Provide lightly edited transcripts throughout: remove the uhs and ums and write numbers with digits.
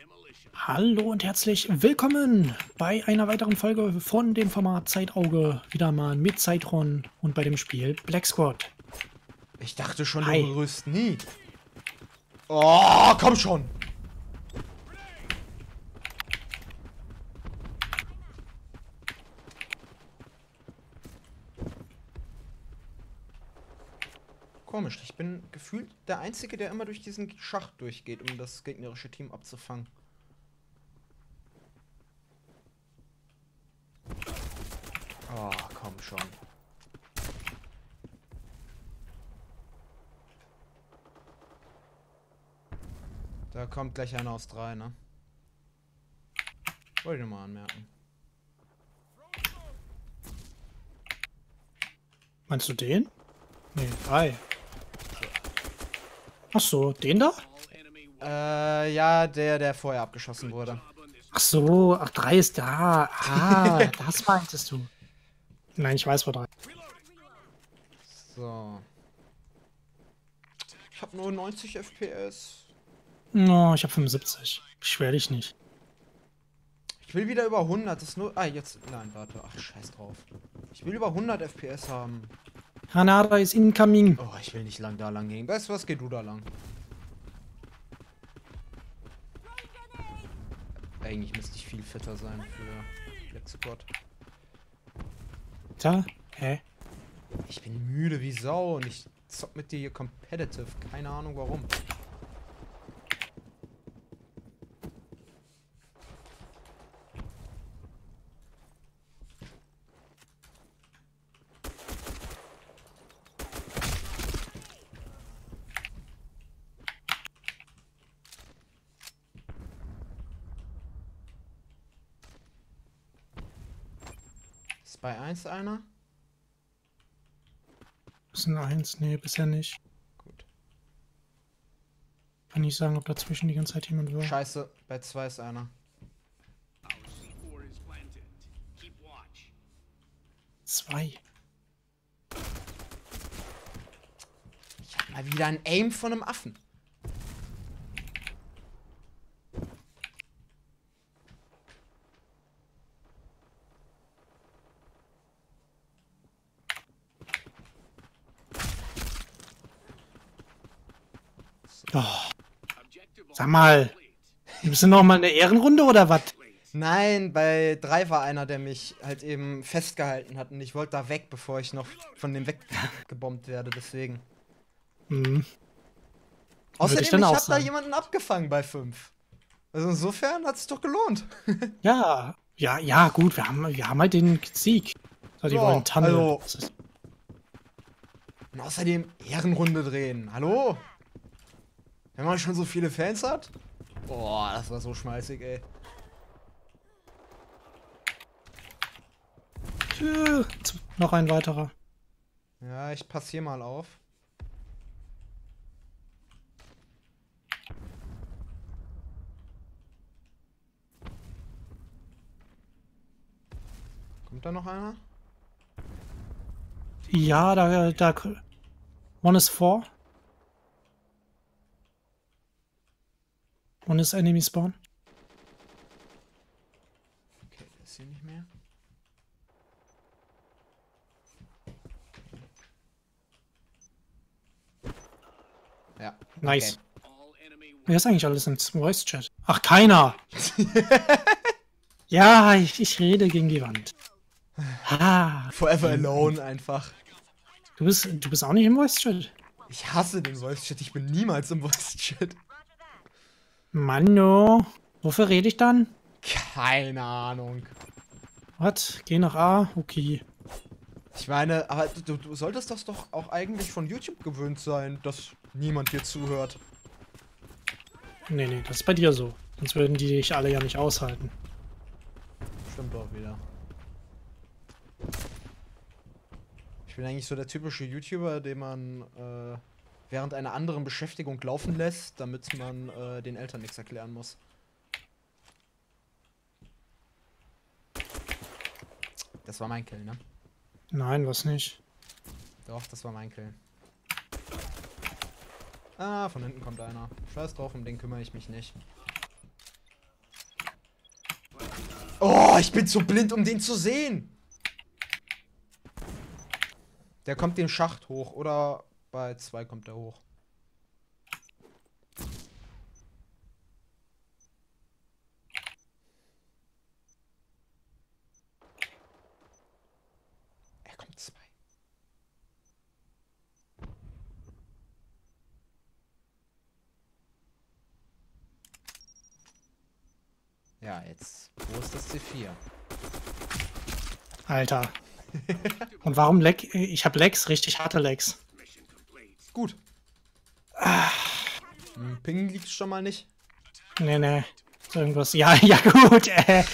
Hallo und herzlich willkommen bei einer weiteren Folge von dem Format Zeitauge. Wieder mal mit Zeitron und bei dem Spiel Black Squad. Ich dachte schon, du Hi. berührst nie. Oh, komm schon! Komisch, ich bin gefühlt der Einzige, der immer durch diesen Schacht durchgeht, um das gegnerische Team abzufangen. Oh, komm schon. Da kommt gleich einer aus 3, ne? Wollte ich nur mal anmerken. Meinst du den? Nee, 3. Ach so, den da? Ja, der vorher abgeschossen wurde. Ach so, ach 3 ist da. Ah, das meintest du. Nein, ich weiß, wo 3. So. Ich hab nur 90 FPS. No, ich habe 75. Beschwer dich nicht. Ich will wieder über 100. Das ist nur. Ah, jetzt. Nein, warte. Ach, scheiß drauf. Ich will über 100 FPS haben. Granada ist incoming. Oh, ich will nicht lang da lang gehen. Weißt du was? Geh du da lang. Eigentlich müsste ich viel fitter sein für Black Squad. Da? Hä? Ich bin müde wie Sau und ich zock mit dir hier competitive. Keine Ahnung warum. Ist bei 1 einer? Ist ein 1? Nee, bisher nicht. Gut. Kann nicht sagen, ob dazwischen die ganze Zeit jemand war. Scheiße, bei 2 ist einer. 2. Ich hab mal wieder ein Aim von einem Affen. Oh. Sag mal, bist du noch mal in der Ehrenrunde oder was? Nein, bei 3 war einer, der mich halt eben festgehalten hat und ich wollte da weg, bevor ich noch von dem weggebombt werde, deswegen. Hm. Außerdem, ich dann ich auch hab da sagen. jemanden abgefangen bei 5. Also insofern hat es doch gelohnt. Ja, ja, gut, wir haben halt den Sieg. So, die Ja, wollen Tunnel. also- Das ist, Und außerdem Ehrenrunde drehen. Hallo? Wenn man schon so viele Fans hat? Boah, das war so schmeißig, ey. noch ein weiterer. Ja, ich passe hier mal auf. Kommt da noch einer? Ja, da. One is 4. One is enemy spawn. Okay, der ist hier nicht mehr. Ja. Nice. Okay. Wer ist eigentlich alles im Voice Chat? Ach, keiner! Ja, ich rede gegen die Wand. Ah, Forever alone einfach. du bist auch nicht im Voice Chat? Ich hasse den Voice-Chat. Ich bin niemals im Voice-Chat. Mano, wofür rede ich dann? Keine Ahnung. Was? Geh nach A? Okay. Ich meine, aber du solltest das doch auch eigentlich von YouTube gewöhnt sein, dass niemand dir zuhört. Nee, das ist bei dir so. Sonst würden die dich alle ja nicht aushalten. Stimmt auch wieder. Ich bin eigentlich so der typische YouTuber, den man während einer anderen Beschäftigung laufen lässt, damit man den Eltern nichts erklären muss. Das war mein Kill, ne? Nein, was nicht. Doch, das war mein Kill. Ah, von hinten kommt einer. Scheiß drauf, um den kümmere ich mich nicht. Oh, ich bin zu blind, um den zu sehen. Der kommt den Schacht hoch. Oder bei 2 kommt er hoch. Er kommt 2. Ja, jetzt. Wo ist das C4? Alter. Und warum Lag? Ich habe Lags, richtig harte Lags. Gut. Ping liegt schon mal nicht. Nee. Irgendwas. Ja, ja gut.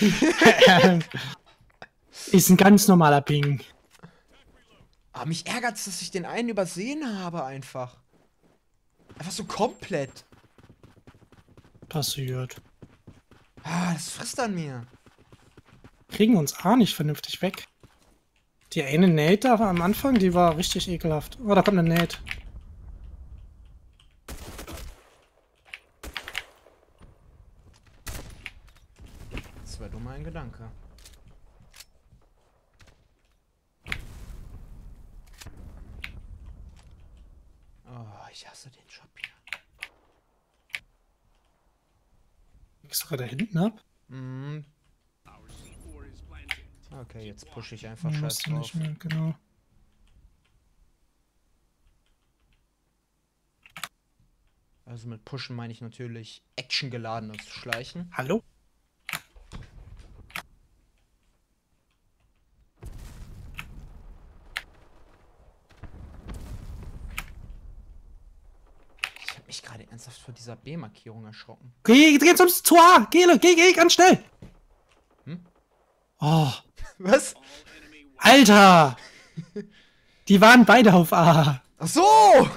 Ist ein ganz normaler Ping. Aber mich ärgert's, dass ich den einen übersehen habe einfach. Einfach so komplett. Passiert. Ah, das frisst an mir. Kriegen uns A nicht vernünftig weg. Die eine Nate da am Anfang, die war richtig ekelhaft. Oh, da kommt eine Nate. Das war dummer ein Gedanke. Oh, ich hasse den Job hier. Gehst du gerade da hinten ab? Mhm. Okay, jetzt pushe ich einfach Ja, scheiß musst du drauf. nicht mehr, genau. Also mit pushen meine ich natürlich actiongeladenes Schleichen. Hallo? Ich habe mich gerade ernsthaft vor dieser B-Markierung erschrocken. Geh zum Tor! Geh, ganz schnell! Hm? Oh, Was? Alter! Die waren beide auf A. Ach so!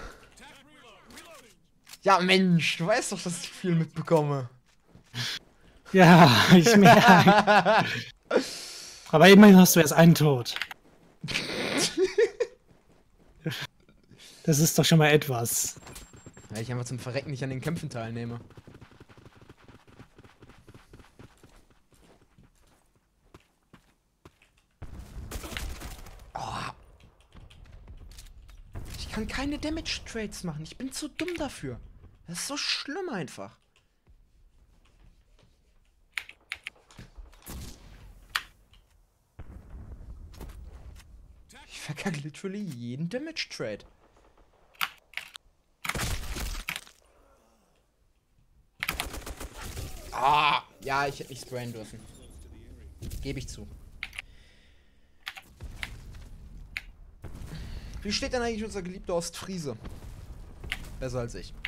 Ja, Mensch, du weißt doch, dass ich viel mitbekomme. Ja, ich merke. Aber immerhin hast du erst einen Tod. Das ist doch schon mal etwas. Weil ich einfach zum Verrecken nicht an den Kämpfen teilnehme. Oh. Ich kann keine Damage Trades machen. Ich bin zu dumm dafür. Das ist so schlimm einfach. Ich verkacke literally jeden Damage Trade. Ah, ja, ich hätte nicht sprayen dürfen. Gebe ich zu. Wie steht denn eigentlich unser geliebter Ostfriese? Besser als ich.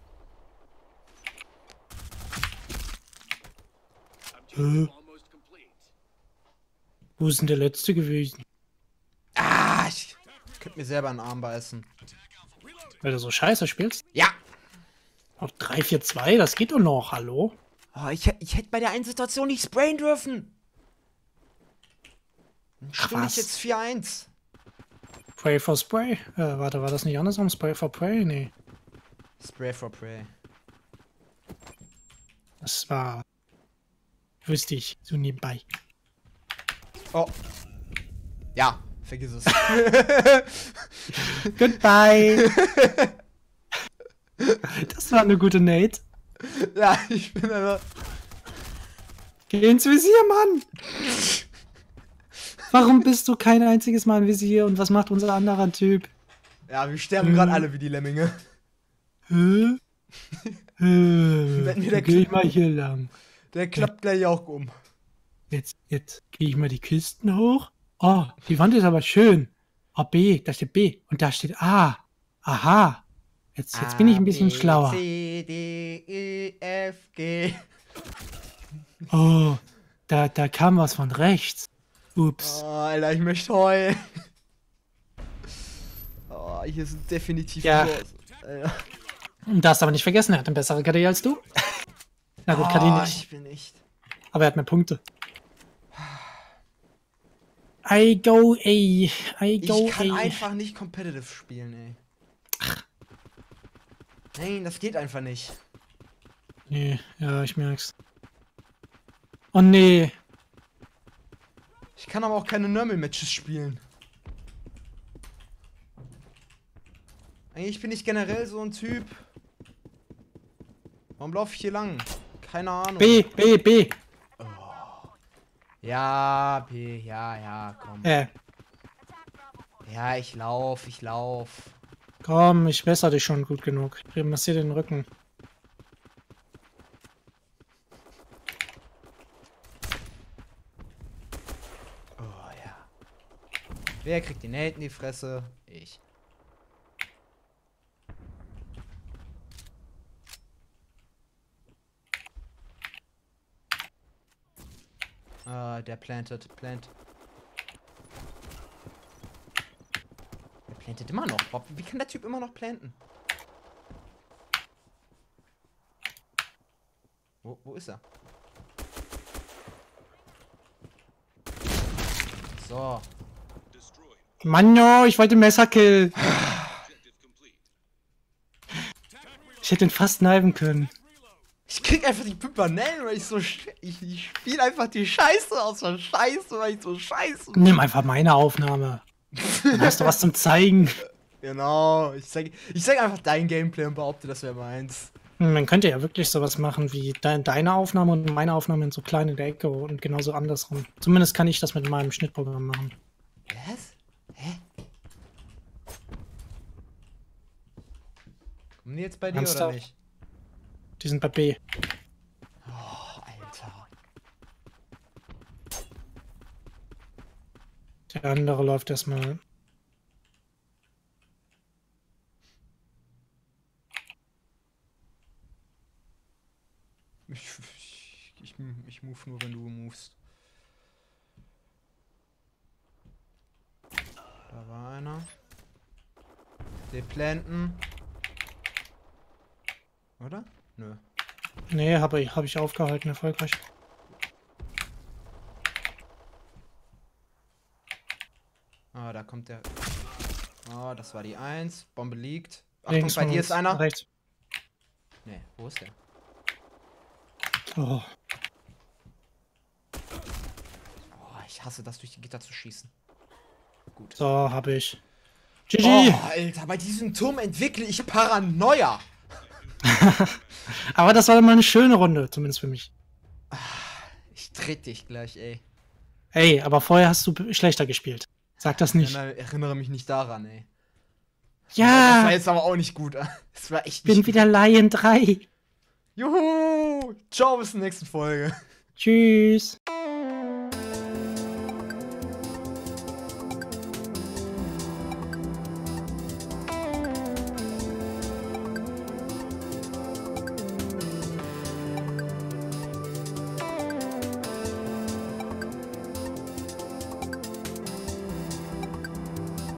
Wo ist denn der letzte gewesen? Ah, ich könnte mir selber einen Arm beißen. Weil du so scheiße spielst? Ja! Auf 3-4-2, das geht doch noch, hallo? Oh, ich hätte bei der einen Situation nicht sprayen dürfen. Dann spiele ich was? jetzt 4-1. Pray for Spray? Warte, war das nicht andersrum? Spray for Pray? Nee. Spray for Prey. Das war... Wüsste ich, so nebenbei. Oh. Ja, vergiss es. Goodbye! Das war eine gute Nate. Ja, ich bin einfach... Geh ins Visier, Mann! Warum bist du kein einziges Mal im Visier und was macht unser anderer Typ? Ja, wir sterben gerade alle wie die Lemminge. Hä? Wenn mir der Geh ich mal hier lang. Der klappt gleich auch um. Jetzt gehe ich mal die Kisten hoch. Oh, die Wand ist aber schön. Oh, B, da steht B und da steht A. Aha. Jetzt bin ich ein bisschen schlauer. C, D, E, F, G. Oh, da kam was von rechts. Ups. Oh, Alter, ich möchte heulen. Oh, hier sind definitiv Ja. Doors. Alter. Du darfst aber nicht vergessen, er hat eine bessere KD als du. Na gut, KD nicht. Ich bin echt... Aber er hat mehr Punkte. I go A. I go Ich kann A. einfach nicht competitive spielen, ey. Nein, das geht einfach nicht. Nee, ja, ich merk's. Oh nee. Ich kann aber auch keine Normal-Matches spielen. Eigentlich bin ich generell so ein Typ. Warum laufe ich hier lang? Keine Ahnung. B. Ja, B, ja, komm. Ja, ich lauf. Komm, ich besser dich schon gut genug. Ich massiere den Rücken. Oh ja. Wer kriegt den Held in die Fresse? Ich. Der plant. Der plantet immer noch. Wie kann der Typ immer noch planten? Wo ist er? So. Mann, ich wollte Messerkill. Ich hätte ihn fast knifen können. Ich krieg einfach die Pimpernellen, weil ich so. Ich spiele einfach die Scheiße aus der Scheiße, weil ich so scheiße. Nimm einfach meine Aufnahme. Dann hast du was zum Zeigen. Genau. Ich zeig einfach dein Gameplay und behaupte, das wäre meins. Man könnte ja wirklich sowas machen wie deine Aufnahme und meine Aufnahme in so klein in der Ecke und genauso andersrum. Zumindest kann ich das mit meinem Schnittprogramm machen. Was? Hä? Kommen die jetzt bei dir oder nicht? Die sind bei B. Oh, Alter. Der andere läuft erstmal. Ich move nur, wenn du movest. Da war einer. Den planten. Oder? Nö. Nee, hab ich aufgehalten, erfolgreich. Ah, da kommt der. Ah, das war die 1. Bombe liegt. Achtung, Links bei dir uns, ist einer. Rechts. Nee, wo ist der? Oh. Oh, ich hasse das, durch die Gitter zu schießen. Gut. So, hab ich. GG! Oh, Alter, bei diesem Turm entwickle ich Paranoia. Aber das war mal eine schöne Runde, zumindest für mich. Ich tritt dich gleich, ey. Ey, aber vorher hast du schlechter gespielt. Sag das nicht. Erinnere mich nicht daran, ey. Das Ja! war jetzt aber auch nicht gut. Das war echt Bin nicht wieder Lion 3. Juhu! Ciao, bis zur nächsten Folge. Tschüss.